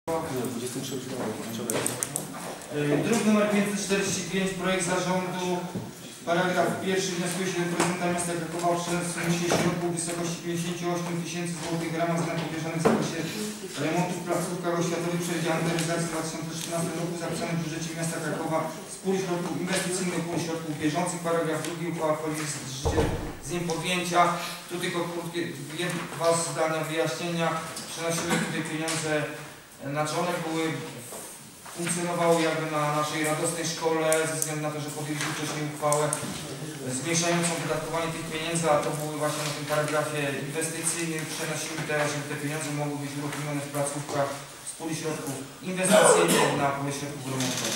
Druk nr 545, projekt zarządu. Paragraf pierwszy. Wnioskuje się do prezydenta miasta Krakowa o przesunięcie środków w wysokości 58 000 zł w ramach zadań powierzonych w zakresie remontu w placówkach oświatowych przewidzianych do realizacji w 2014 roku zapisanych w budżecie miasta Krakowa z puli środków inwestycyjnych, puli środków bieżących. Paragraf drugi. Uchwała wchodzi z nim podjęcia. Tu tylko krótkie dwa zdania wyjaśnienia. Przenosiły tutaj pieniądze na członek, funkcjonowały jakby na naszej radosnej szkole, ze względu na to, że podjęliśmy wcześniej uchwałę zmniejszającą wydatkowanie tych pieniędzy, a to były właśnie na tym paragrafie inwestycyjnym. Przenosimy teraz, żeby te pieniądze mogły być uruchomione w placówkach z puli środków inwestycyjnych na puli środków remontowych.